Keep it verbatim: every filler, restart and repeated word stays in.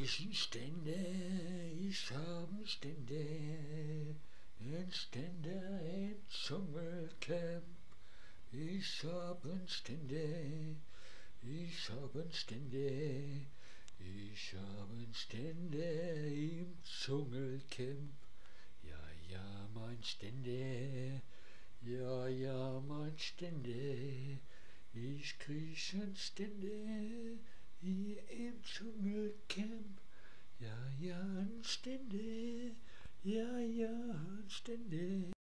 Ich Stände, ich habe Stände, ein Ständer im Dschungelcamp. Ich habe Stände, ich habe Stände, ich habe Stände im Dschungelcamp. Ja, ja, mein Stände, ja, ja, mein Stände, ich kriechen Stände hier im Dschungelcamp. Ja, ja, ein Stände, ja, ja, ein Stände.